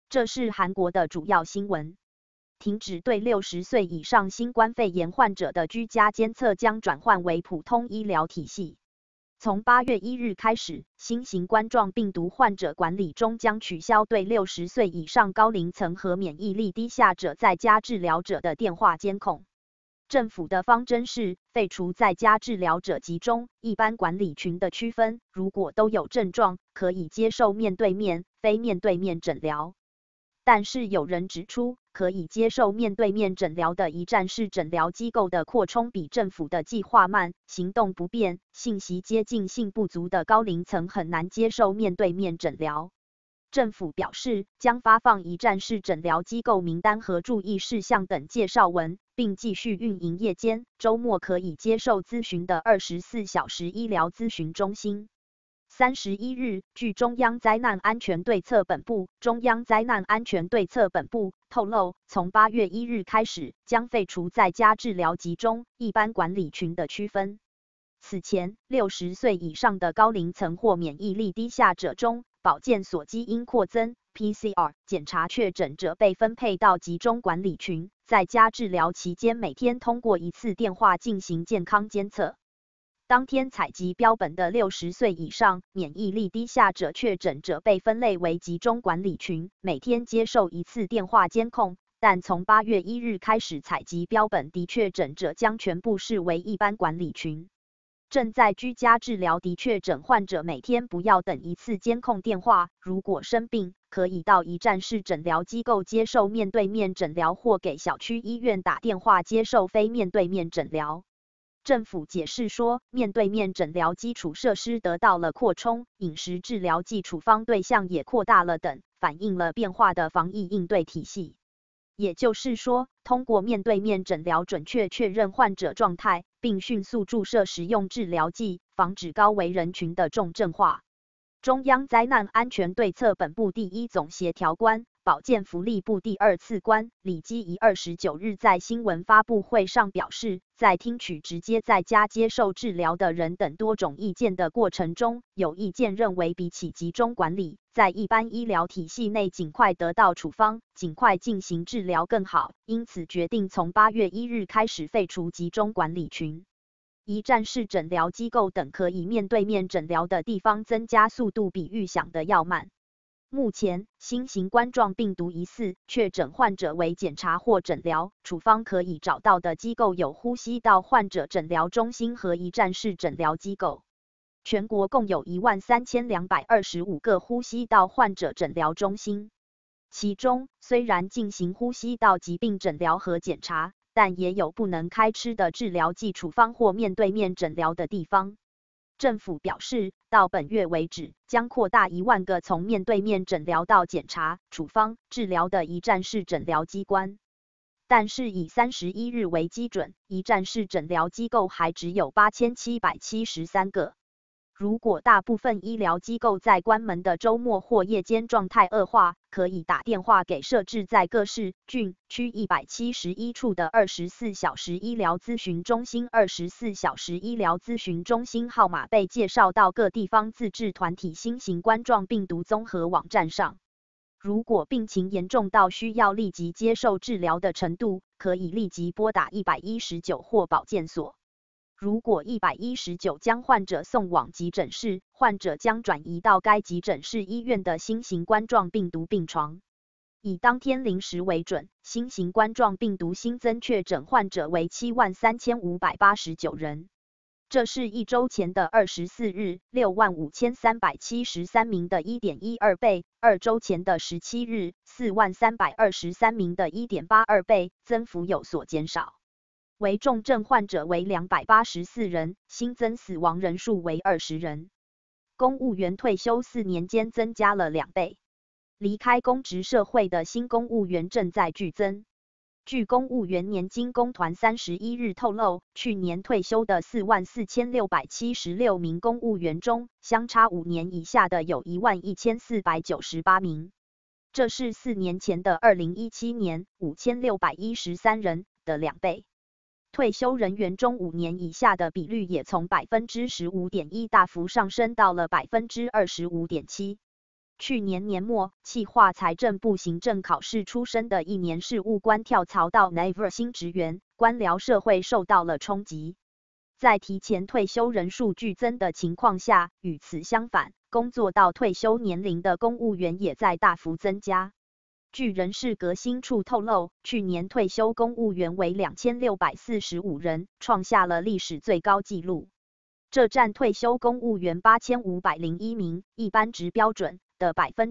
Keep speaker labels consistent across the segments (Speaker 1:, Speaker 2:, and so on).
Speaker 1: 这是韩国的主要新闻。停止对60岁以上新冠肺炎患者的居家监测，将转换为普通医疗体系。从8月1日开始，新型冠状病毒患者管理中将取消对60岁以上高龄层和免疫力低下者在家治疗者的电话监控。政府的方针是废除在家治疗者集中、一般管理群的区分，如果都有症状，可以接受面对面、非面对面诊疗。但是有人指出，可以接受面对面诊疗的一站式诊疗机构的扩充比政府的计划慢，行动不便、信息接近性不足的高龄层很难接受面对面诊疗。政府表示，将发放一站式诊疗机构名单和注意事项等介绍文，并继续运营夜间、周末可以接受咨询的24小时医疗咨询中心。31日，据中央灾难安全对策本部透露，从8月1日开始，将废除在家治疗集中、一般管理群的区分。此前，60岁以上的高龄层或免疫力低下者中，保健所基因扩增 PCR 检查确诊者被分配到集中管理群，在家治疗期间每天通过一次电话进行健康监测。当天采集标本的60岁以上免疫力低下者确诊者被分类为集中管理群，每天接受一次电话监控，但从8月1日开始采集标本的确诊者将全部视为一般管理群。正在居家治疗的确诊患者每天不要等一次监控电话，如果生病，可以到一站式诊疗机构接受面对面诊疗，或给小区医院打电话接受非面对面诊疗。政府解释说，面对面诊疗基础设施得到了扩充，饮食治疗剂处方对象也扩大了等，反映了变化的防疫应对体系。也就是说，通过面对面诊疗准确确认患者状态，并迅速注射实用治疗剂，防止高危人群的重症化。中央灾难安全对策本部第一总协调官、保健福利部第二次官李基仪29日在新闻发布会上表示，在听取直接在家接受治疗的人等多种意见的过程中，有意见认为比起集中管理，在一般医疗体系内尽快得到处方、尽快进行治疗更好，因此决定从8月1日开始废除集中管理群。一站式诊疗机构等可以面对面诊疗的地方增加速度比预想的要慢。目前，新型冠状病毒疑似确诊患者为检查或诊疗处方可以找到的机构有呼吸道患者诊疗中心和一站式诊疗机构。全国共有13225个呼吸道患者诊疗中心，其中虽然进行呼吸道疾病诊疗和检查，但也有不能开吃的治疗剂处方或面对面诊疗的地方。政府表示，到本月为止，将扩大1万个从面对面诊疗到检查、处方、治疗的一站式诊疗机关。但是以31日为基准，一站式诊疗机构还只有8773个。如果大部分医疗机构在关门的周末或夜间状态恶化，可以打电话给设置在各市、郡、区171处的24小时医疗咨询中心。24小时医疗咨询中心号码被介绍到各地方自治团体新型冠状病毒综合网站上。如果病情严重到需要立即接受治疗的程度，可以立即拨打119或保健所。如果119将患者送往急诊室，患者将转移到该急诊室医院的新型冠状病毒病床。以当天0时为准，新型冠状病毒新增确诊患者为73589人。这是一周前的24日65373名的 1.12 倍，2周前的17日40323名的 1.82 倍，增幅有所减少。为重症患者为284人，新增死亡人数为20人。公务员退休4年间增加了2倍。离开公职社会的新公务员正在剧增。据公务员年金公团31日透露，去年退休的44676名公务员中，相差5年以下的有11498名，这是4年前的2017年5613人的2倍。退休人员中5年以下的比率也从 15.1% 大幅上升到了 25.7%。 去年年末，企划财政部行政考试出身的1年事务官跳槽到 Naver 新职员，官僚社会受到了冲击。在提前退休人数剧增的情况下，与此相反，工作到退休年龄的公务员也在大幅增加。据人事革新处透露，去年退休公务员为2645人，创下了历史最高纪录。这占退休公务员8501名，一般值标准的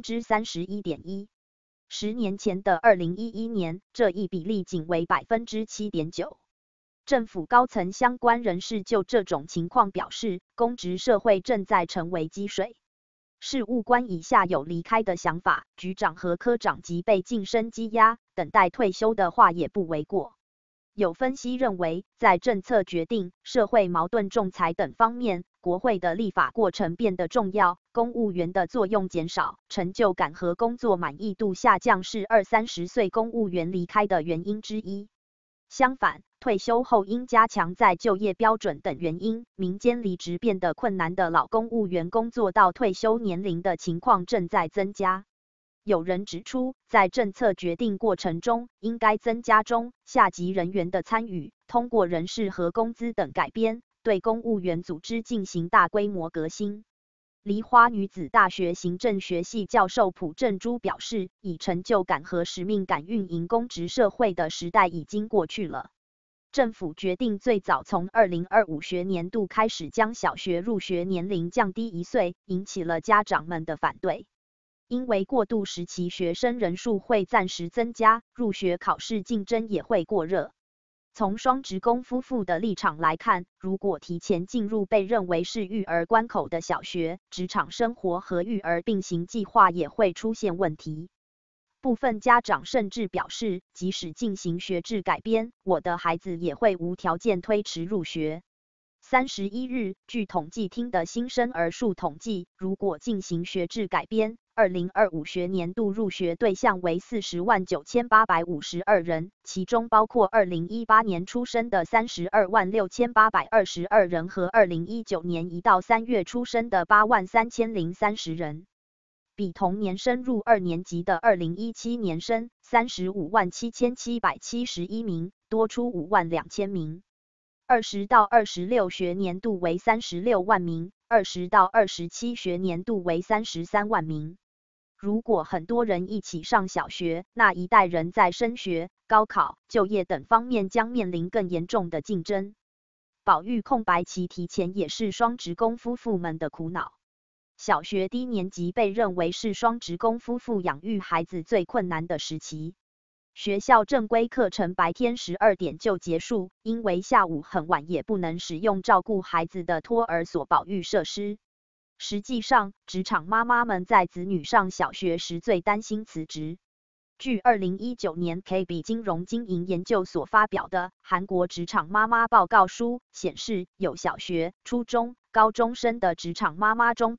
Speaker 1: 31.1%。10年前的2011年，这一比例仅为7.9%。政府高层相关人士就这种情况表示，公职社会正在成为积水。事务官以下有离开的想法，局长和科长级被晋升积压，等待退休的话也不为过。有分析认为，在政策决定、社会矛盾仲裁等方面，国会的立法过程变得重要，公务员的作用减少，成就感和工作满意度下降是20-30岁公务员离开的原因之一。相反，退休后因加强再就业标准等原因，民间离职变得困难的老公务员工作到退休年龄的情况正在增加。有人指出，在政策决定过程中，应该增加中下级人员的参与，通过人事和工资等改编，对公务员组织进行大规模革新。梨花女子大学行政学系教授朴正珠表示，以成就感和使命感运营公职社会的时代已经过去了。政府决定最早从2025学年度开始将小学入学年龄降低1岁，引起了家长们的反对。因为过渡时期学生人数会暂时增加，入学考试竞争也会过热。从双职工夫妇的立场来看，如果提前进入被认为是育儿关口的小学，职场生活和育儿并行计划也会出现问题。部分家长甚至表示，即使进行学制改编，我的孩子也会无条件推迟入学。31日，据统计厅的新生儿数统计，如果进行学制改编，2025学年度入学对象为409852人，其中包括2018年出生的326822人和2019年1到3月出生的83030人，比同年升入2年级的2017年生357771名，多出52000名。20到26学年度为36万名，20到27学年度为33万名。如果很多人一起上小学，那一代人在升学、高考、就业等方面将面临更严重的竞争。保育空白期提前也是双职工夫妇们的苦恼。小学低年级被认为是双职工夫妇养育孩子最困难的时期。学校正规课程白天12点就结束，因为下午很晚也不能使用照顾孩子的托儿所保育设施。实际上，职场妈妈们在子女上小学时最担心辞职。据2019年 KB 金融经营研究所发表的韩国职场妈妈报告书显示，有小学、初中、高中生的职场妈妈中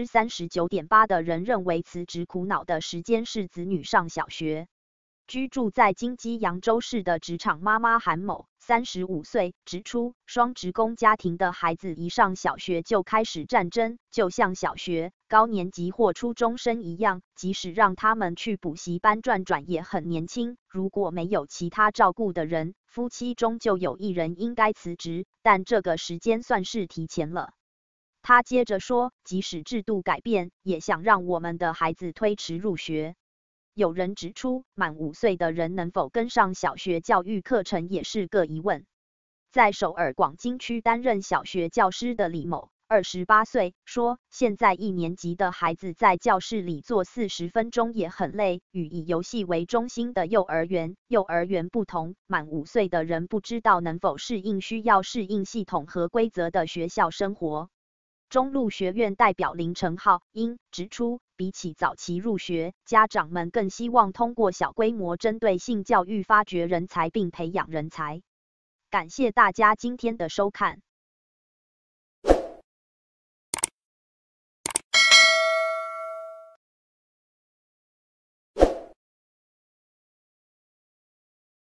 Speaker 1: 39.8%的人认为辞职苦恼的时间是子女上小学。居住在京畿扬州市的职场妈妈韩某，35岁，指出，双职工家庭的孩子一上小学就开始战争，就像小学、高年级或初中生一样，即使让他们去补习班转转也很年轻。如果没有其他照顾的人，夫妻中就有一人应该辞职，但这个时间算是提前了。他接着说，即使制度改变，也想让我们的孩子推迟入学。有人指出，满5岁的人能否跟上小学教育课程也是个疑问。在首尔广京区担任小学教师的李某，28岁，说，现在1年级的孩子在教室里坐40分钟也很累，与以游戏为中心的幼儿园不同，满5岁的人不知道能否适应需要适应系统和规则的学校生活。中路学院代表林成浩因指出，比起早期入学，家长们更希望通过小规模针对性教育发掘人才并培养人才。感谢大家今天的收看。